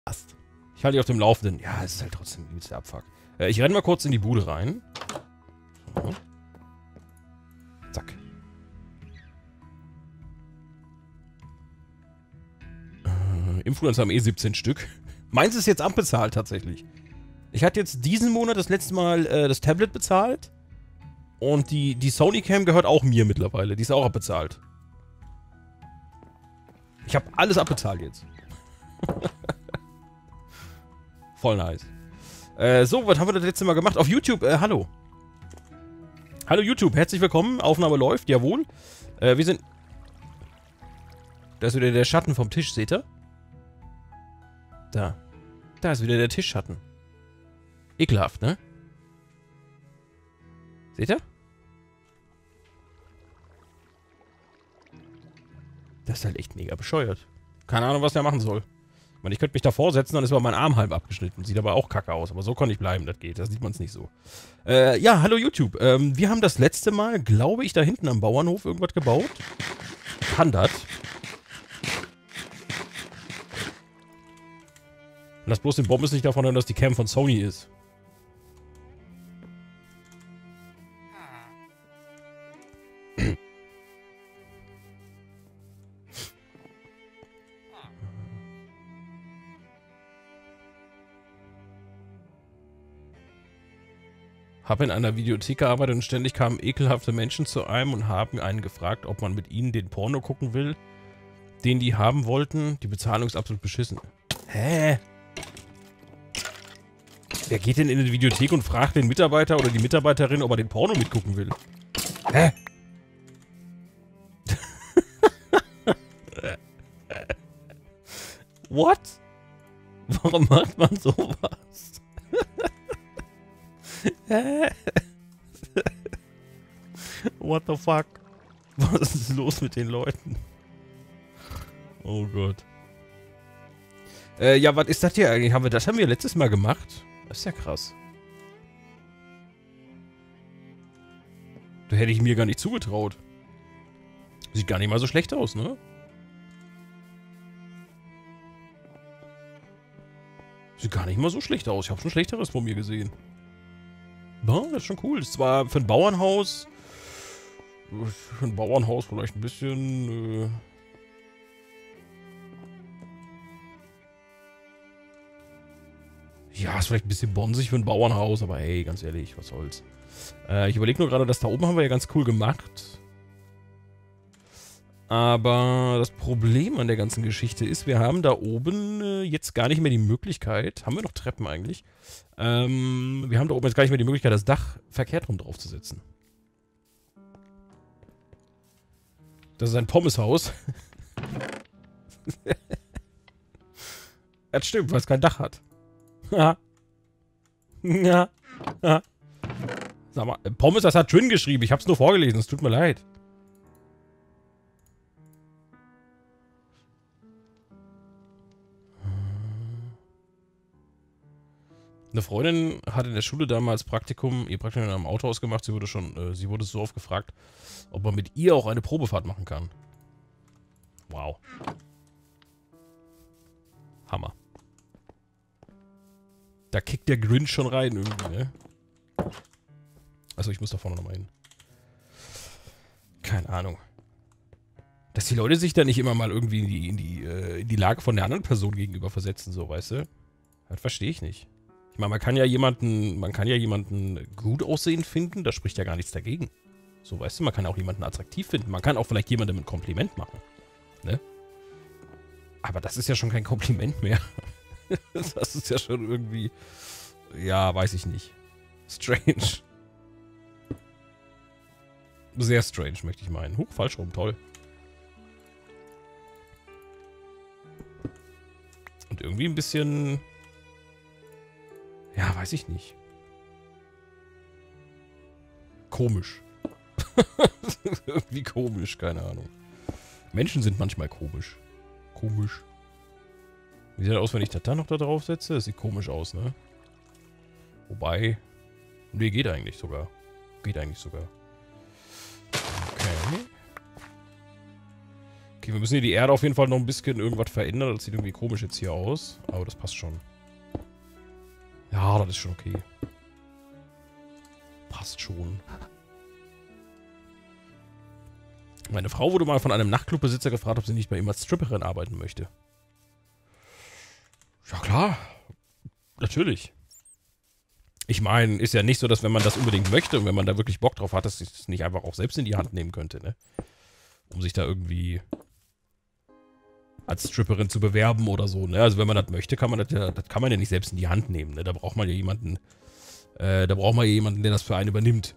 Ich halte dich auf dem Laufenden. Ja, es ist halt trotzdem übelster Abfuck. Ich renne mal kurz in die Bude rein. So. Zack. Influencer haben 17 Stück. Meins ist jetzt abbezahlt tatsächlich. Ich hatte jetzt diesen Monat das letzte Mal das Tablet bezahlt. Und die Sony Cam gehört auch mir mittlerweile. Die ist auch abbezahlt. Ich habe alles abbezahlt jetzt. Voll nice. So, was haben wir das letzte Mal gemacht? Auf YouTube, hallo. Hallo YouTube, herzlich willkommen. Aufnahme läuft, jawohl. Wir sind... Da ist wieder der Schatten vom Tisch, seht ihr? Da. Da ist wieder der Tischschatten. Ekelhaft, ne? Seht ihr? Das ist halt echt mega bescheuert. Keine Ahnung, was der machen soll. Ich meine, ich könnte mich davor setzen, dann ist aber mein Arm halb abgeschnitten. Sieht aber auch kacke aus. Aber so kann ich bleiben, das geht. Da sieht man es nicht so. Ja, hallo YouTube. Wir haben das letzte Mal, glaube ich, da hinten am Bauernhof irgendwas gebaut. Kann das. Lass bloß den Bomben nicht davon hören, dass die Cam von Sony ist. Habe in einer Videothek gearbeitet und ständig kamen ekelhafte Menschen zu einem und haben einen gefragt, ob man mit ihnen den Porno gucken will, den die haben wollten. Die Bezahlung ist absolut beschissen. Hä? Wer geht denn in eine Videothek und fragt den Mitarbeiter oder die Mitarbeiterin, ob er den Porno mitgucken will? Hä? What? Warum macht man sowas? What the fuck? Was ist los mit den Leuten? Oh Gott. Ja, was ist das hier eigentlich? Das haben wir letztes Mal gemacht? Das ist ja krass. Da hätte ich mir gar nicht zugetraut. Sieht gar nicht mal so schlecht aus, ne? Sieht gar nicht mal so schlecht aus. Ich habe schon Schlechteres von mir gesehen. Ja, das ist schon cool. Das ist zwar für ein Bauernhaus... Für ein Bauernhaus vielleicht ein bisschen... Ja, ist vielleicht ein bisschen bonsig für ein Bauernhaus, aber hey, ganz ehrlich, was soll's. Ich überlege nur gerade, das da oben haben wir ja ganz cool gemacht. Aber das Problem an der ganzen Geschichte ist, wir haben da oben jetzt gar nicht mehr die Möglichkeit, haben wir noch Treppen eigentlich? Wir haben da oben jetzt gar nicht mehr die Möglichkeit, das Dach verkehrt rum draufzusetzen. Das ist ein Pommeshaus. Das stimmt, weil es kein Dach hat. Ja. Ja. Ja. Sag mal, Pommes, das hat Trin geschrieben. Ich hab's nur vorgelesen. Es tut mir leid. Eine Freundin hat in der Schule damals Praktikum, ihr Praktikum in einem Autohaus gemacht. Sie wurde so oft gefragt, ob man mit ihr auch eine Probefahrt machen kann. Wow. Hammer. Da kickt der Grinch schon rein irgendwie, ne? Achso, ich muss da vorne nochmal hin. Keine Ahnung. Dass die Leute sich da nicht immer mal irgendwie in die Lage von der anderen Person gegenüber versetzen, so, weißt du? Das verstehe ich nicht. Ich meine, man kann ja jemanden gut aussehend finden, da spricht ja gar nichts dagegen. So, weißt du, man kann auch jemanden attraktiv finden. Man kann auch vielleicht jemandem ein Kompliment machen. Ne? Aber das ist ja schon kein Kompliment mehr. Das ist ja schon irgendwie... Ja, weiß ich nicht. Strange. Sehr strange, möchte ich meinen. Huch, falsch rum, toll. Und irgendwie ein bisschen... Ja, weiß ich nicht. Komisch. Irgendwie komisch, keine Ahnung. Menschen sind manchmal komisch. Komisch. Wie sieht das aus, wenn ich das da noch da drauf setze? Das sieht komisch aus, ne? Wobei... Nee, geht eigentlich sogar. Geht eigentlich sogar. Okay. Okay, wir müssen hier die Erde auf jeden Fall noch ein bisschen irgendwas verändern. Das sieht irgendwie komisch jetzt hier aus. Aber das passt schon. Ja, das ist schon okay. Passt schon. Meine Frau wurde mal von einem Nachtclubbesitzer gefragt, ob sie nicht bei ihm als Stripperin arbeiten möchte. Ja klar. Natürlich. Ich meine, ist ja nicht so, dass wenn man das unbedingt möchte und wenn man da wirklich Bock drauf hat, dass ich es nicht einfach auch selbst in die Hand nehmen könnte, ne? Um sich da irgendwie als Stripperin zu bewerben oder so, ne? Also wenn man das möchte, kann man das kann man ja nicht selbst in die Hand nehmen, ne? Da braucht man ja jemanden, der das für einen übernimmt.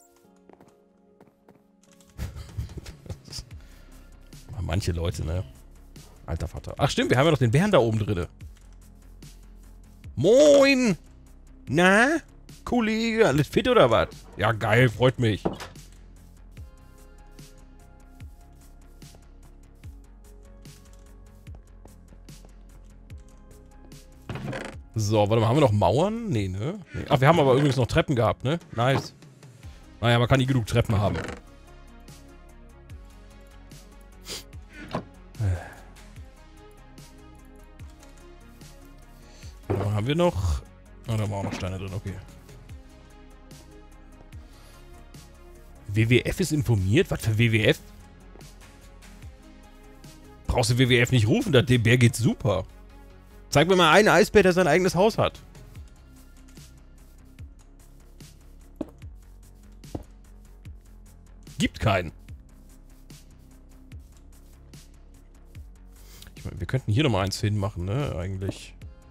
Manche Leute, ne? Alter Vater. Ach stimmt, wir haben ja noch den Bären da oben drin. Moin! Na? Kollege, alles fit oder was? Ja, geil, freut mich. So, warte mal, haben wir noch Mauern? Nee, ne? Nee. Ach, wir haben aber übrigens noch Treppen gehabt, ne? Nice. Naja, man kann nie genug Treppen haben. Was haben wir noch? Ah, da haben wir auch noch Steine drin, okay. WWF ist informiert? Was für WWF? Brauchst du WWF nicht rufen, dem Bär geht's super. Zeig mir mal einen Eisbär, der sein eigenes Haus hat. Gibt keinen. Ich meine, wir könnten hier nochmal eins hinmachen, ne? Eigentlich.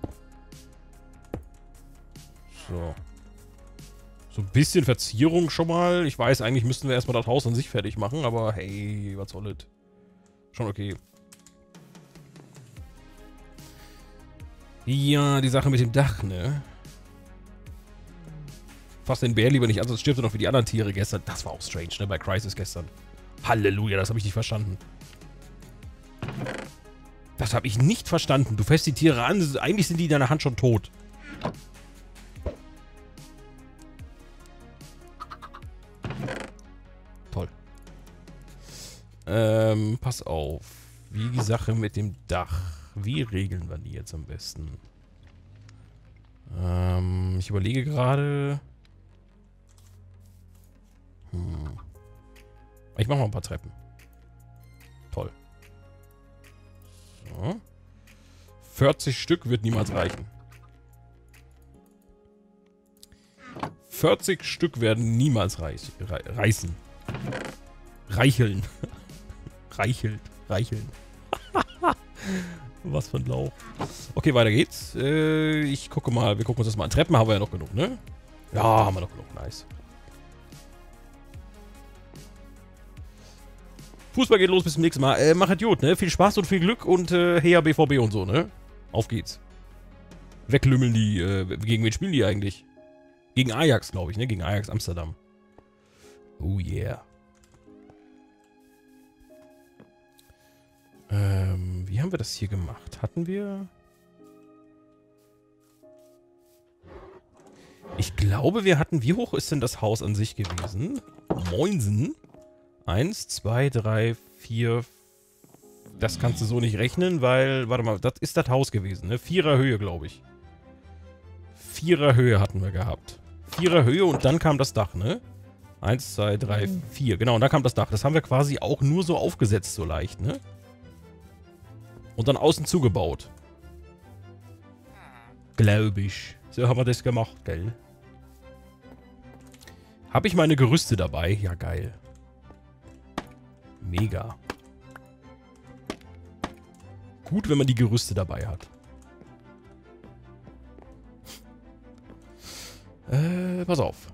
So. So ein bisschen Verzierung schon mal. Ich weiß, eigentlich müssten wir erstmal das Haus an sich fertig machen, aber hey, was soll das? Schon okay. Ja, die Sache mit dem Dach, ne? Fass den Bär lieber nicht an, sonst stirbt er noch wie die anderen Tiere gestern. Das war auch strange, ne? Bei Crysis gestern. Halleluja, das habe ich nicht verstanden. Das habe ich nicht verstanden. Du fährst die Tiere an, eigentlich sind die in deiner Hand schon tot. Toll. Pass auf. Wie die Sache mit dem Dach. Wie regeln wir die jetzt am besten? Ich überlege gerade. Ich mache mal ein paar Treppen. Toll. So. 40 Stück wird niemals reichen. 40 Stück werden niemals reißen. Reicheln. Reicheln. Was für ein Lauch. Okay, weiter geht's. Ich gucke mal, wir gucken uns das mal an. Treppen haben wir ja noch genug, ne? Ja, haben wir noch genug. Nice. Fußball geht los, bis zum nächsten Mal. Macht gut, ne? Viel Spaß und viel Glück und heya BVB und so, ne? Auf geht's. Weglümmeln die, gegen wen spielen die eigentlich? Gegen Ajax, glaube ich, ne? Gegen Ajax Amsterdam. Oh yeah. Wie haben wir das hier gemacht? Hatten wir... Ich glaube, wir hatten... Wie hoch ist denn das Haus an sich gewesen? Moinsen. 1, 2, 3, 4... Das kannst du so nicht rechnen, weil... Warte mal, das ist das Haus gewesen, ne? 4er Höhe, glaube ich. 4er Höhe hatten wir gehabt. 4er Höhe und dann kam das Dach, ne? 1, 2, 3, 4. Genau, und dann kam das Dach. Das haben wir quasi auch nur so aufgesetzt, so leicht, ne? Und dann außen zugebaut. Glaube ich. So haben wir das gemacht, gell? Habe ich meine Gerüste dabei? Ja, geil. Mega. Gut, wenn man die Gerüste dabei hat. Pass auf.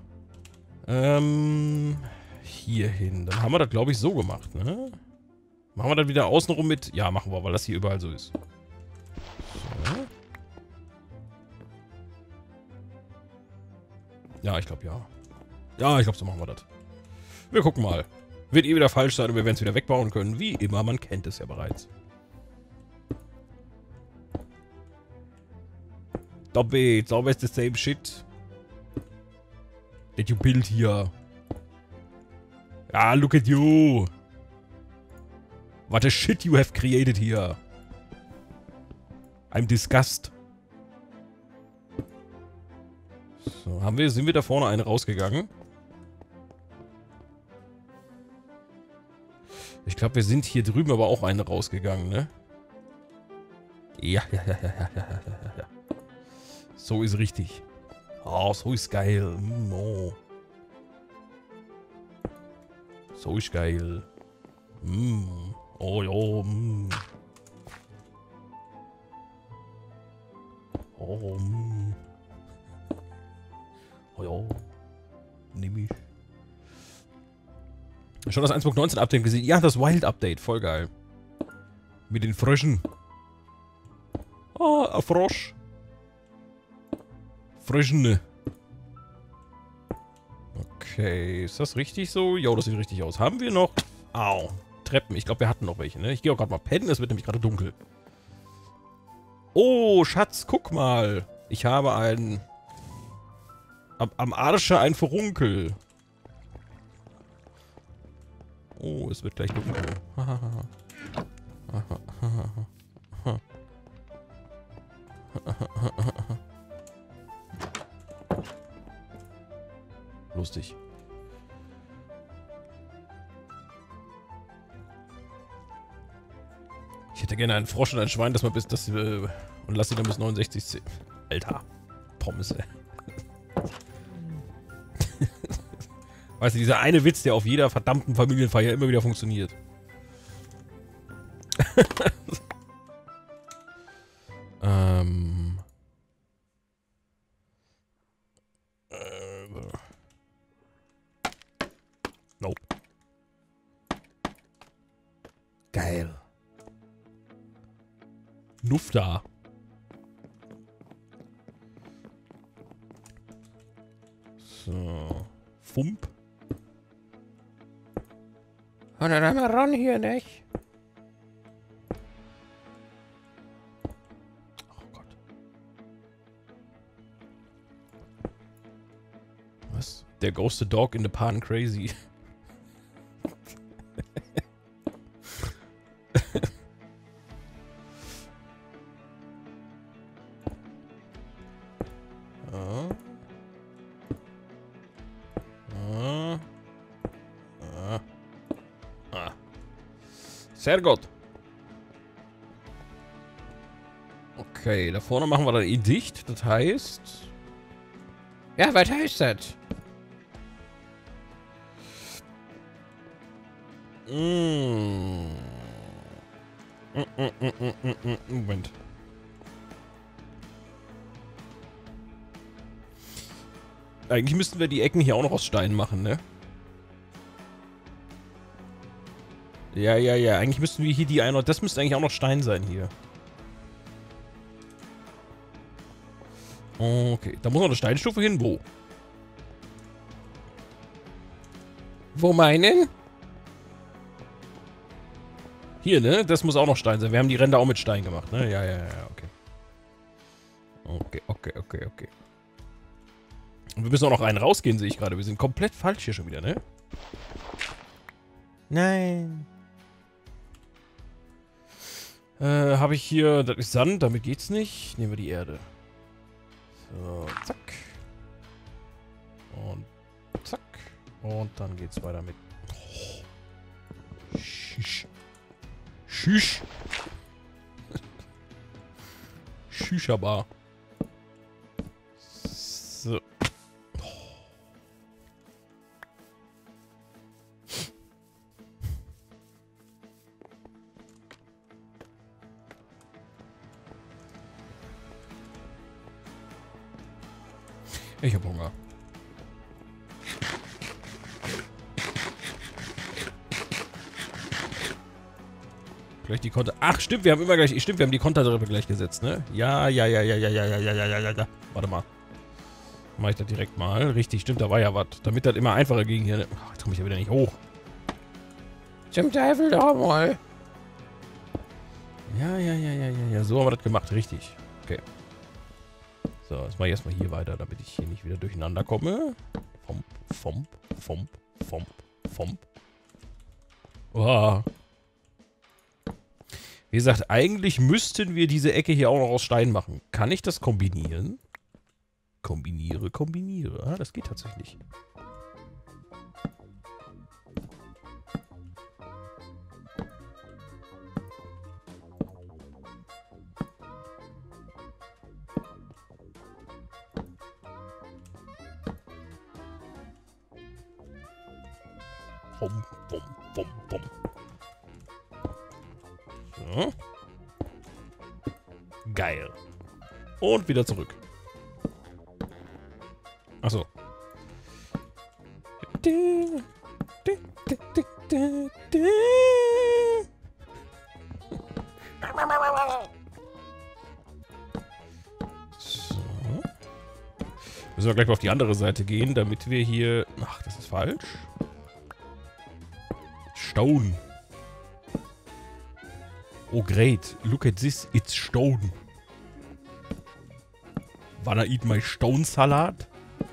Hier hin. Dann haben wir das, glaube ich, so gemacht, ne? Machen wir das wieder außenrum mit... Ja, machen wir, weil das hier überall so ist. So. Ja, ich glaube, ja. Ja, ich glaube, so machen wir das. Wir gucken mal. Wird eh wieder falsch sein und wir werden es wieder wegbauen können. Wie immer, man kennt es ja bereits. Stop it. It's always the same shit. That you build here. Ah, look at you. What a shit you have created here. I'm disgust. So, sind wir da vorne eine rausgegangen? Ich glaube, wir sind hier drüben aber auch eine rausgegangen, ne? Ja. So ist richtig. Oh, so ist geil. Oh. So ist geil. Oh ja. Oh, oh ja. Nimm ich. Schon das 1.19 Update gesehen? Ja, das Wild Update. Voll geil. Mit den Fröschen. Oh, ein Frosch. Fröschen. Okay, ist das richtig so? Jo, das sieht richtig aus. Haben wir noch... Au. Treppen. Ich glaube, wir hatten noch welche, ne? Ich gehe auch gerade mal pennen. Es wird nämlich gerade dunkel. Oh, Schatz, guck mal. Ich habe einen... Am Arsche ein Furunkel. Oh, es wird gleich dunkel. Lustig. Ich hätte gerne einen Frosch und ein Schwein, das mal bis das und lass sie dann bis 69 zählen. Alter, Pommes, ey. Weißt du, dieser eine Witz, der auf jeder verdammten Familienfeier immer wieder funktioniert. Nope. Geil. Nuff da. So. Fump. Und dann einmal ran hier, nicht? Oh Gott. Was? Der Ghosted Dog in the Pan Crazy. Sehr gut. Okay, da vorne machen wir dann eh dicht. Das heißt... Ja, was heißt das? Moment. Eigentlich müssten wir die Ecken hier auch noch aus Stein machen, ne? Ja. Eigentlich müssten wir hier die eine... Das müsste eigentlich auch noch Stein sein hier. Okay, da muss noch eine Steinstufe hin. Wo? Wo meinen? Hier, ne? Das muss auch noch Stein sein. Wir haben die Ränder auch mit Stein gemacht, ne? Ja, okay. Okay. Und wir müssen auch noch einen rausgehen, sehe ich gerade. Wir sind komplett falsch hier schon wieder, ne? Nein. Habe ich hier... Das ist Sand, damit geht's nicht. Nehmen wir die Erde. So, zack. Und zack. Und dann geht's weiter mit... Oh. Schisch. Schüsch. Schüscherbar. So. Ich hab Hunger. Gleich die Konter... Ach, stimmt, wir haben immer gleich... Stimmt, wir haben die Kontertreppe gleich gesetzt, ne? Ja. Warte mal. Mach ich das direkt mal. Richtig, stimmt, da war ja was. Damit das immer einfacher ging hier. Ach, jetzt komme ich ja wieder nicht hoch. Zum Teufel doch mal. Ja. So haben wir das gemacht, richtig. Okay. So, jetzt mache ich erstmal hier weiter, damit ich hier nicht wieder durcheinander komme. Fomp. Uah. Wie gesagt, eigentlich müssten wir diese Ecke hier auch noch aus Stein machen. Kann ich das kombinieren? Kombiniere, kombiniere. Ah, das geht tatsächlich. Bum, bum, bum, bum. So. Geil. Und wieder zurück. Achso. So. Müssen wir gleich mal auf die andere Seite gehen, damit wir hier... Ach, das ist falsch. Stone. Oh, great. Look at this. It's stone. Wanna eat my stone Salat?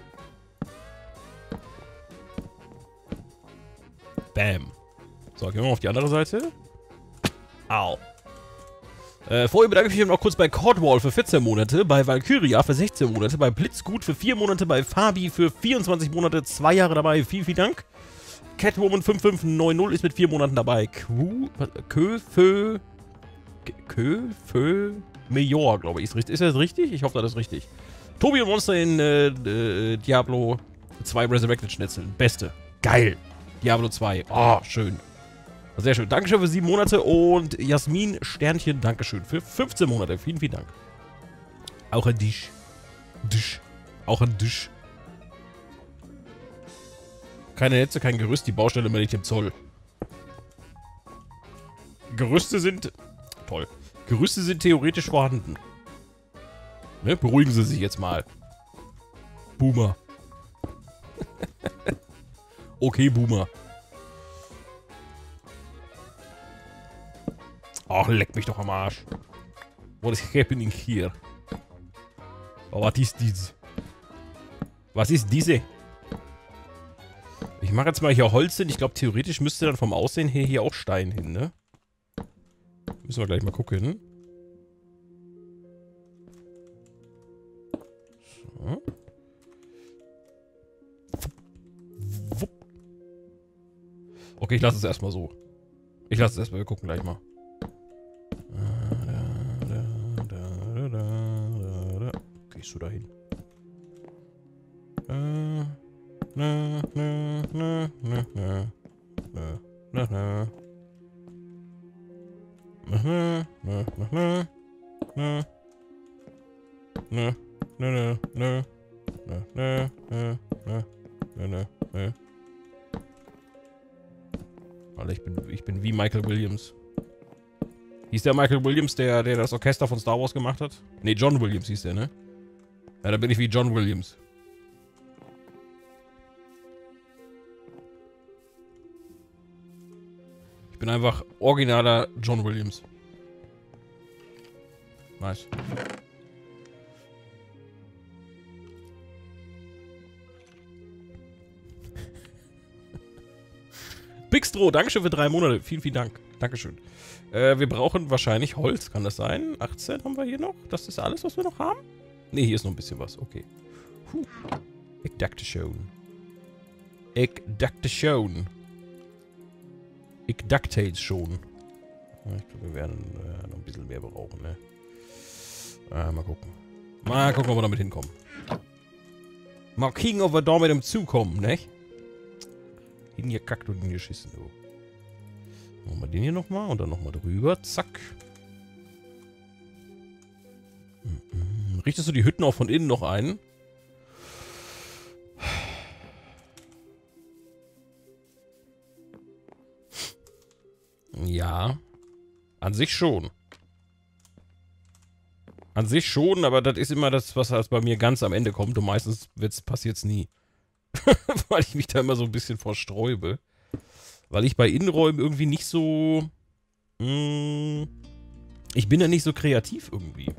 Bam. So, gehen wir mal auf die andere Seite. Au. Vorher bedanke ich mich noch kurz bei Cordwall für 14 Monate, bei Valkyria für 16 Monate, bei Blitzgut für 4 Monate, bei Fabi für 24 Monate, 2 Jahre dabei. Vielen, vielen Dank. Catwoman 5590 ist mit 4 Monaten dabei. Köfö Major, glaube ich. Ist das richtig? Ich hoffe, das ist richtig. Tobi und Monster in Diablo 2 Resurrected Schnitzeln. Beste. Geil. Diablo 2. Oh, schön. Sehr schön. Dankeschön für 7 Monate und Jasmin Sternchen, Dankeschön für 15 Monate. Vielen, vielen Dank. Auch ein Dich. Auch ein Dich. Keine Netze, kein Gerüst, die Baustelle meldet im Zoll. Gerüste sind... Toll. Gerüste sind theoretisch vorhanden. Ne? Beruhigen Sie sich jetzt mal. Boomer. Okay, Boomer. Ach, leck mich doch am Arsch. What is happening here? Oh, was ist dies? Was ist diese? Ich mache jetzt mal hier Holz hin. Ich glaube, theoretisch müsste dann vom Aussehen her hier auch Stein hin, ne? Müssen wir gleich mal gucken. So. Okay, ich lasse es erstmal so. Ich lasse es erstmal, wir gucken gleich mal. Gehst du da hin? Alter, ich bin wie Michael Williams. Hieß der Michael Williams, der das Orchester von Star Wars gemacht hat? Ne, John Williams hieß der, ne? Ja, da bin ich wie John Williams. Ich bin einfach originaler John Williams. Nice. Bigstro, Dankeschön für 3 Monate. Vielen, vielen Dank. Dankeschön. Wir brauchen wahrscheinlich Holz, kann das sein? 18 haben wir hier noch? Das ist alles, was wir noch haben? Ne, hier ist noch ein bisschen was. Okay. Ich dachte schon. Ich dachte schon. Ich dachte jetzt schon. Ich glaube, wir werden noch ein bisschen mehr brauchen, ne? Mal gucken. Mal gucken, ob wir damit hinkommen. Mal kicken, ob wir da mit dem zukommen, ne? Hingekackt und hingeschissen, du. Machen wir den hier nochmal und dann nochmal drüber. Zack. Richtest du die Hütten auch von innen noch ein? Ja. An sich schon. An sich schon, aber das ist immer das, was halt bei mir ganz am Ende kommt und meistens passiert es nie. Weil ich mich da immer so ein bisschen vorsträube. Weil ich bei Innenräumen irgendwie nicht so... ich bin ja nicht so kreativ irgendwie.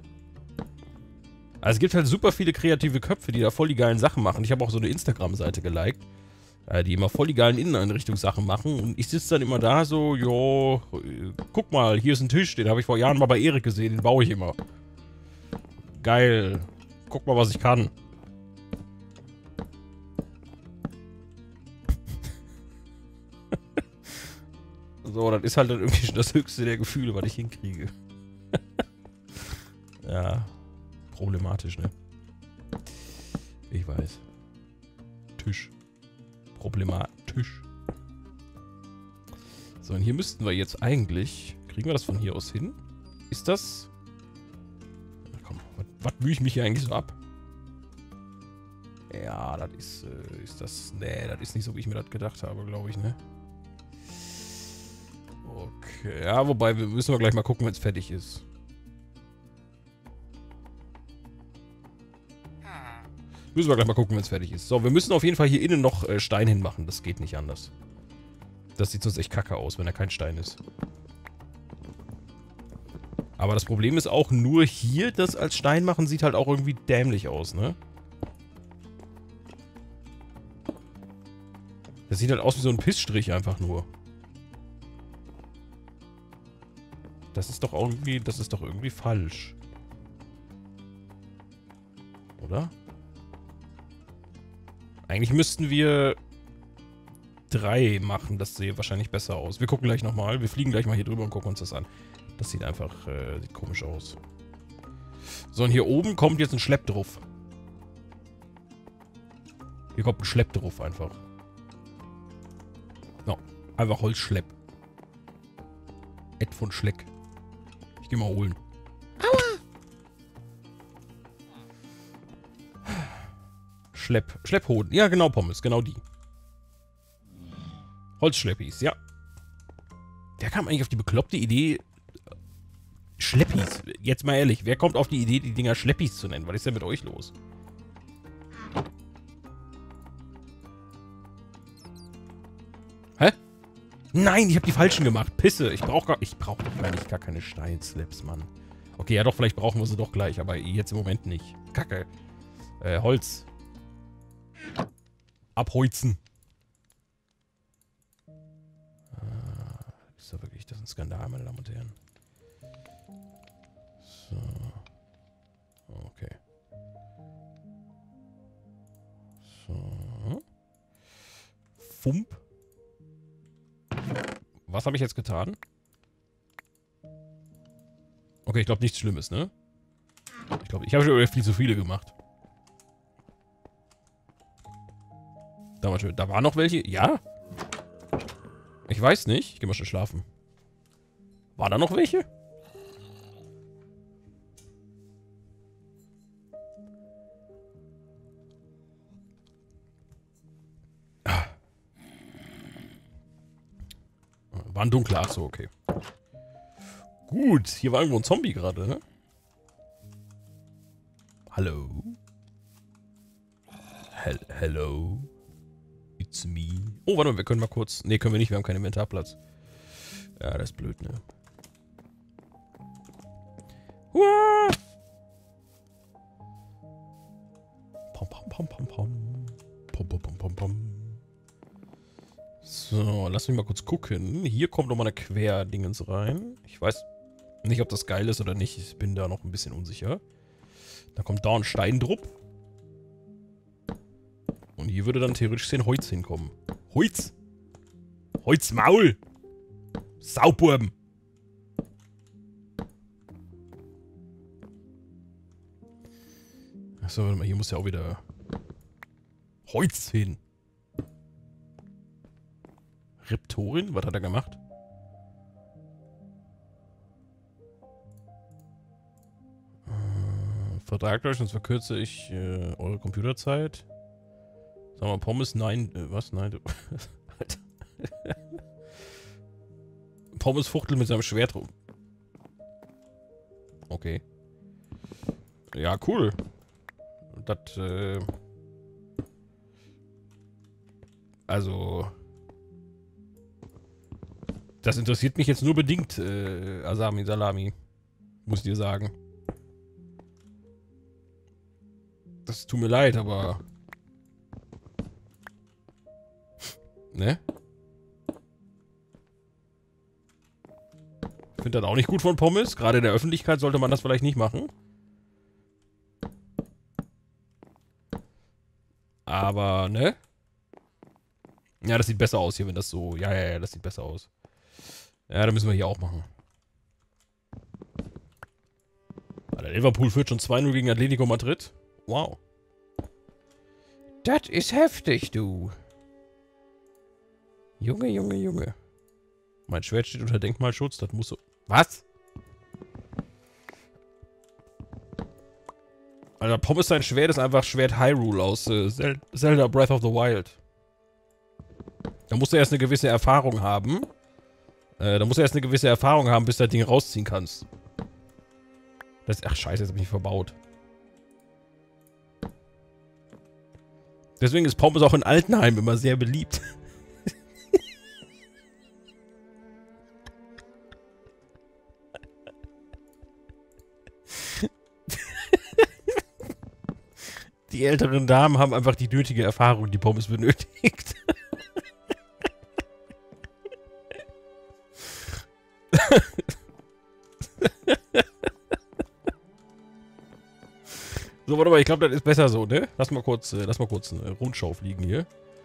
Also es gibt halt super viele kreative Köpfe, die da voll die geilen Sachen machen. Ich habe auch so eine Instagram-Seite geliked. Die immer voll die geilen Inneneinrichtungssachen machen. Und ich sitze dann immer da so, jo, guck mal, hier ist ein Tisch, den habe ich vor Jahren mal bei Erik gesehen, den baue ich immer. Geil. Guck mal, was ich kann. So, das ist halt dann irgendwie schon das höchste der Gefühle, was ich hinkriege. Ja, problematisch, ne? Ich weiß. Tisch. Problematisch. So, und hier müssten wir jetzt eigentlich... Kriegen wir das von hier aus hin? Ist das... Na komm, was mühe ich mich hier eigentlich so ab? Ja, das ist das... Nee, das ist nicht so, wie ich mir das gedacht habe, glaube ich, ne? Okay, ja, wobei, müssen wir gleich mal gucken, wenn es fertig ist. Müssen wir gleich mal gucken, wenn es fertig ist. So, wir müssen auf jeden Fall hier innen noch Stein hinmachen. Das geht nicht anders. Das sieht sonst echt kacke aus, wenn da kein Stein ist. Aber das Problem ist auch, nur hier das als Stein machen sieht halt auch irgendwie dämlich aus, ne? Das sieht halt aus wie so ein Pissstrich einfach nur. Das ist doch irgendwie falsch. Oder? Eigentlich müssten wir 3 machen. Das sähe wahrscheinlich besser aus. Wir gucken gleich nochmal. Wir fliegen gleich mal hier drüber und gucken uns das an. Das sieht einfach sieht komisch aus. So, und hier oben kommt jetzt ein Schleppdruff. Hier kommt ein Schleppdruff einfach. No, einfach Holzschlepp. Ed von Schleck. Ich geh mal holen. Schlepphoden. Ja, genau, Pommes. Genau die. Holzschleppis, ja. Wer kam eigentlich auf die bekloppte Idee... Schleppis. Jetzt mal ehrlich, wer kommt auf die Idee, die Dinger Schleppis zu nennen? Was ist denn mit euch los? Hä? Nein, ich habe die falschen gemacht. Pisse. Ich brauche doch gar nicht gar keine Steinslaps, Mann. Okay, ja doch, vielleicht brauchen wir sie doch gleich, aber jetzt im Moment nicht. Kacke. Holz. Abholzen. Ist doch wirklich, das ist ein Skandal, meine Damen und Herren. So. Okay. So. Fump. Was habe ich jetzt getan? Okay, ich glaube nichts Schlimmes, ne? Ich glaube, ich habe schon viel zu viele gemacht. Da waren noch welche? Ja. Ich weiß nicht. Ich gehe mal schnell schlafen. War da noch welche? War ein dunkler. Ach so, okay. Gut. Hier war irgendwo ein Zombie gerade, ne? Hallo? Hello? It's me. Oh, warte mal, wir können mal kurz... Ne, können wir nicht, wir haben keinen Inventarplatz. Ja, das ist blöd, ne? Uah! Pom, pom, pom, pom, pom. Pom, pom, pom, pom, pom. So, lass mich mal kurz gucken. Hier kommt nochmal eine Querdingens rein. Ich weiß nicht, ob das geil ist oder nicht. Ich bin da noch ein bisschen unsicher. Da kommt da ein Steindrupp. Und hier würde dann theoretisch 10 Holz hinkommen. Holz! Holzmaul! Sauburben! Achso, warte mal, hier muss ja auch wieder Holz hin. Reptorin? Was hat er gemacht? Vertragt euch, sonst verkürze ich eure Computerzeit. Sag mal, Pommes, nein. Was? Nein. Alter. Pommes fuchtelt mit seinem Schwert rum. Okay. Ja, cool. Das, also... Das interessiert mich jetzt nur bedingt, Asami Salami. Muss ich dir sagen. Das tut mir leid, aber... ne? Ich finde das auch nicht gut von Pommes. Gerade in der Öffentlichkeit sollte man das vielleicht nicht machen. Aber, ne? Ja, das sieht besser aus hier, wenn das so... Ja, das sieht besser aus. Ja, da müssen wir hier auch machen. Alter, Liverpool führt schon 2-0 gegen Atletico Madrid. Wow. Das ist heftig, du. Junge, Junge, Junge. Mein Schwert steht unter Denkmalschutz, das muss so... Was? Alter, Pommes sein Schwert ist einfach Schwert Hyrule aus Zelda Breath of the Wild. Da musst du erst eine gewisse Erfahrung haben. bis du das Ding rausziehen kannst. Ach scheiße, jetzt hab ich mich verbaut. Deswegen ist Pommes auch in Altenheim immer sehr beliebt. Die älteren Damen haben einfach die nötige Erfahrung, die Pommes benötigt. So, warte mal, ich glaube, das ist besser so, ne? Lass mal kurz eine Rundschau fliegen hier.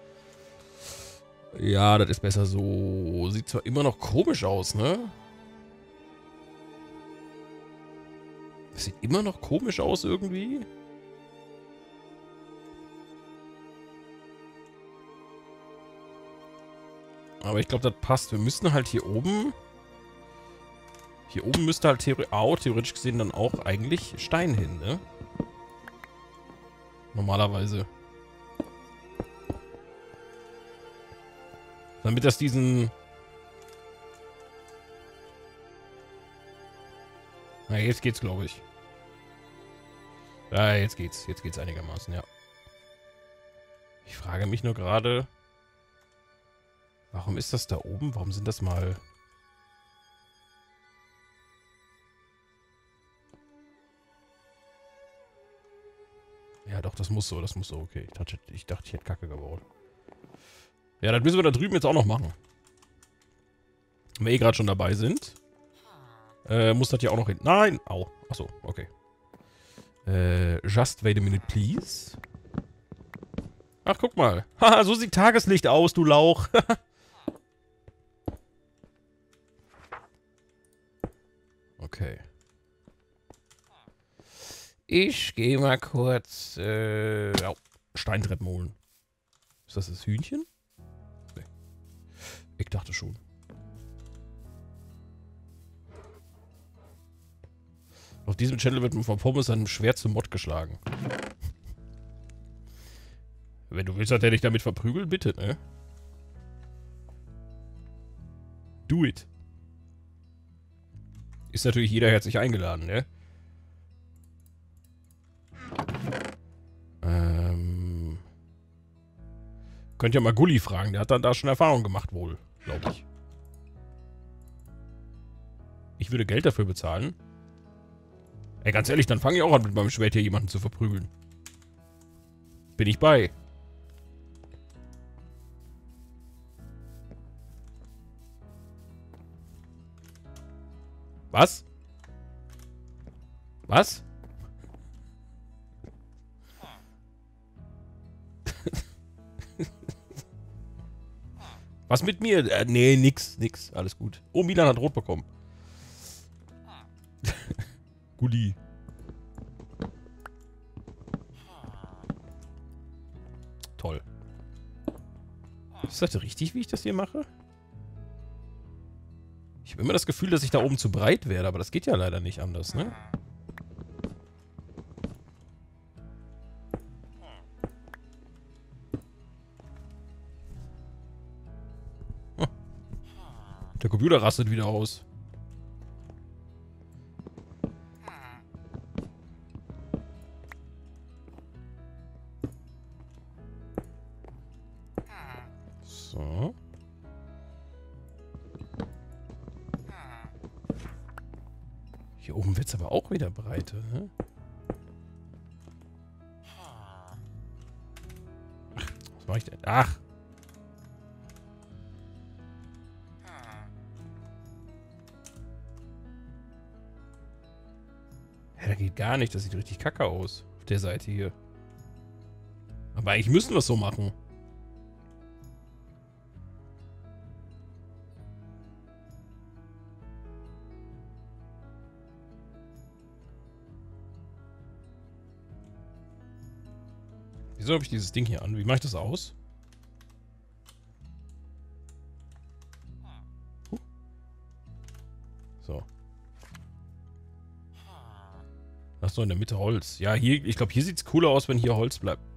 Ja, das ist besser so. Sieht zwar immer noch komisch aus, ne? Das sieht immer noch komisch aus irgendwie. Aber ich glaube, das passt. Wir müssten halt hier oben... Hier oben müsste halt theoretisch gesehen dann auch eigentlich Stein hin, ne? Normalerweise. Damit das diesen... Na, jetzt geht's, glaube ich. Ja, jetzt geht's. Jetzt geht's einigermaßen, ja. Ich frage mich nur gerade... Warum ist das da oben? Warum sind das mal... Ja, doch, das muss so, okay. Ich dachte, ich hätte Kacke gebaut. Ja, das müssen wir da drüben jetzt auch noch machen. Wenn wir eh gerade schon dabei sind. Muss das ja auch noch hin. Nein! Au. Achso, okay. Just wait a minute, please. Ach, guck mal. Haha, so sieht Tageslicht aus, du Lauch. Okay. Ich gehe mal kurz Steintreppen holen. Ist das Hühnchen? Nee. Ich dachte schon. Auf diesem Channel wird man von Pommes einem Schwert zum Mod geschlagen. Wenn du willst, hat er dich damit verprügelt, bitte, ne? Do it. Ist natürlich jeder herzlich eingeladen, ne? Könnt ihr mal Gulli fragen, der hat dann da schon Erfahrung gemacht wohl, glaube ich. Ich würde Geld dafür bezahlen. Ey, ganz ehrlich, dann fange ich auch an, mit meinem Schwert hier jemanden zu verprügeln. Bin ich bei. Was? Was? Was mit mir? Nee, nix. Alles gut. Oh, Milan hat rot bekommen. Gulli. Toll. Ist das richtig, wie ich das hier mache? Ich habe immer das Gefühl, dass ich da oben zu breit werde, aber das geht ja leider nicht anders, ne? Der Computer rastet wieder aus. So. Hier oben wird es aber auch wieder breiter, ne? Was mache ich denn? Ach! gar nicht. Das sieht richtig kacke aus. Auf der Seite hier. Aber eigentlich müssen wir es so machen. Wieso habe ich dieses Ding hier an? Wie mache ich das aus? So. Ach so, in der Mitte Holz. Ja, hier, ich glaube, hier sieht es cooler aus, wenn hier Holz bleibt.